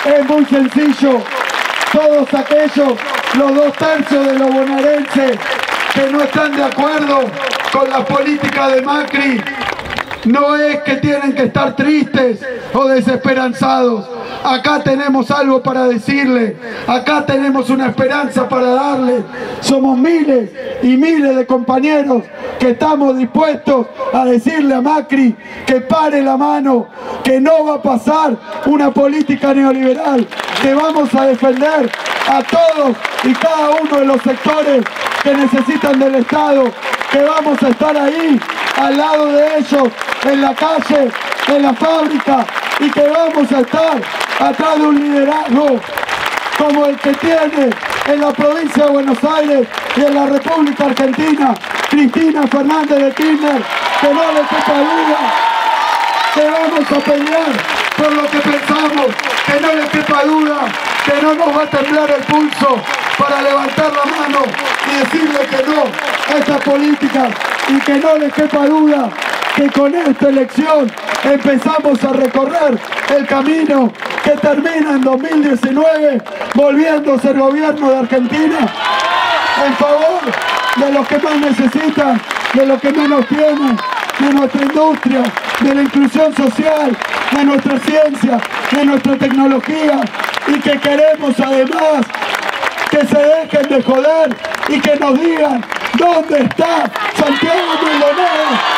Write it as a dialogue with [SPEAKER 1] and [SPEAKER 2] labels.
[SPEAKER 1] Es muy sencillo. Todos aquellos, los 2/3 de los bonaerenses que no están de acuerdo con la política de Macri, no es que tienen que estar tristes o desesperanzados. Acá tenemos algo para decirle, acá tenemos una esperanza para darle. Somos miles y miles de compañeros que estamos dispuestos a decirle a Macri que pare la mano, que no va a pasar una política neoliberal, que vamos a defender a todos y cada uno de los sectores que necesitan del Estado, que vamos a estar ahí al lado de ellos, en la calle, en la fábrica, y que vamos a estar atrás de un liderazgo como el que tiene en la provincia de Buenos Aires y en la República Argentina, Cristina Fernández de Kirchner, que no le quepa duda que vamos a pelear por lo que pensamos, que no le quepa duda que no nos va a temblar el pulso para levantar la mano y decirle que no a esta política, y que no le quepa duda que con esta elección empezamos a recorrer el camino que termina en 2019 volviéndose el gobierno de Argentina en favor de los que más necesitan, de los que menos tienen, de nuestra industria, de la inclusión social, de nuestra ciencia, de nuestra tecnología, y que queremos además que se dejen de joder y que nos digan dónde está Santiago Maldonado.